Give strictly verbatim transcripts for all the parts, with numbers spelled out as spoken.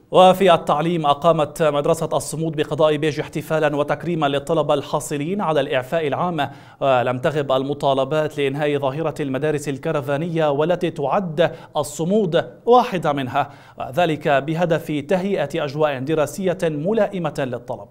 وفي التعليم أقامت مدرسة الصمود بقضاء بيج احتفالا وتكريما للطلبة الحاصلين على الإعفاء العام. ولم تغب المطالبات لإنهاء ظاهرة المدارس الكرفانية والتي تعد الصمود واحدة منها، وذلك بهدف تهيئة أجواء دراسية ملائمة للطلبة.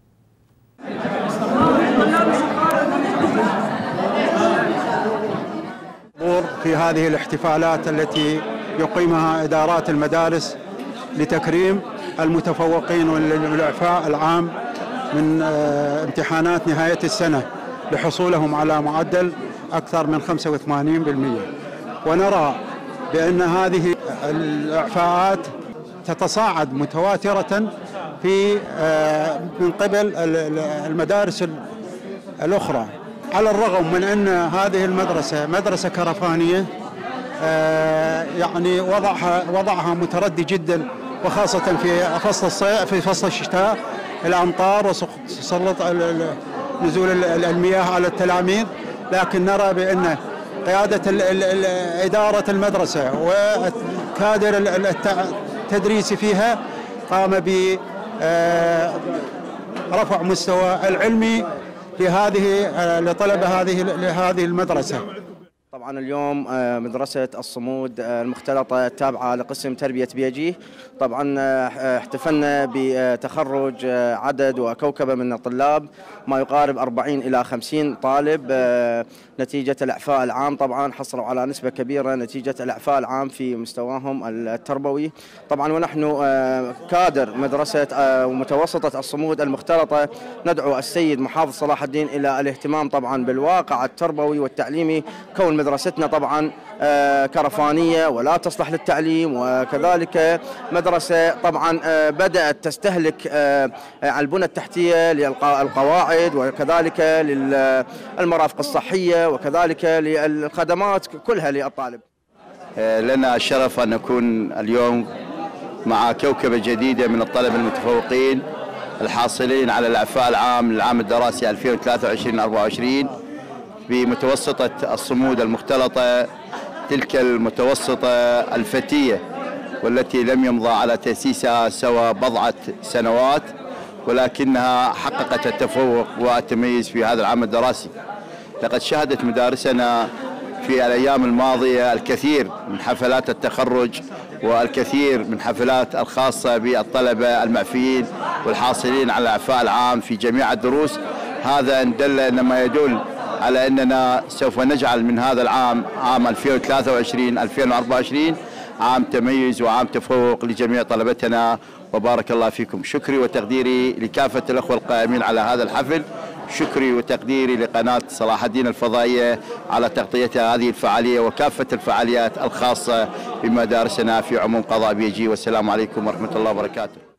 في هذه الاحتفالات التي يقيمها إدارات المدارس لتكريم المتفوقين والإعفاء العام من امتحانات نهاية السنة لحصولهم على معدل أكثر من خمسة وثمانين بالمئة، ونرى بأن هذه الإعفاءات تتصاعد متواترة في من قبل المدارس الأخرى، على الرغم من أن هذه المدرسة مدرسة كرفانية يعني وضعها وضعها متردي جدا، وخاصة في فصل الصيف في فصل الشتاء الأمطار وسلط نزول المياه على التلاميذ. لكن نرى بأن قيادة إدارة المدرسة وكادر التدريس فيها قام برفع مستوى العلمي لهذه لطلبة هذه لهذه المدرسة. طبعا اليوم مدرسة الصمود المختلطة التابعة لقسم تربية بيجي طبعا احتفلنا بتخرج عدد وكوكبة من الطلاب ما يقارب أربعين إلى خمسين طالب نتيجة الإعفاء العام. طبعا حصلوا على نسبة كبيرة نتيجة الإعفاء العام في مستواهم التربوي. طبعا ونحن كادر مدرسة ومتوسطة الصمود المختلطة ندعو السيد محافظ صلاح الدين إلى الاهتمام طبعا بالواقع التربوي والتعليمي، كون مدرستنا طبعا كرفانية ولا تصلح للتعليم، وكذلك مدرسة طبعا بدأت تستهلك البنى التحتية للقواعد وكذلك للمرافق الصحية وكذلك للخدمات كلها للطالب. لنا الشرف أن نكون اليوم مع كوكبة جديدة من الطلبة المتفوقين الحاصلين على الإعفاء العام للعام الدراسي ألفين وثلاثة وعشرين أربعة وعشرين بمتوسطة الصمود المختلطة، تلك المتوسطة الفتية والتي لم يمضى على تأسيسها سوى بضعة سنوات، ولكنها حققت التفوق والتميز في هذا العام الدراسي. لقد شهدت مدارسنا في الأيام الماضية الكثير من حفلات التخرج والكثير من حفلات الخاصة بالطلبة المعفيين والحاصلين على الإعفاء العام في جميع الدروس. هذا إن دل إنما يدل على أننا سوف نجعل من هذا العام عام ألفين وثلاثة وعشرين ألفين وأربعة وعشرين عام تميز وعام تفوق لجميع طلبتنا، وبارك الله فيكم. شكري وتقديري لكافة الأخوة القائمين على هذا الحفل، شكري وتقديري لقناة صلاح الدين الفضائية على تغطيتها هذه الفعالية وكافة الفعاليات الخاصة بمدارسنا في عموم قضاء بيجي. والسلام عليكم ورحمة الله وبركاته.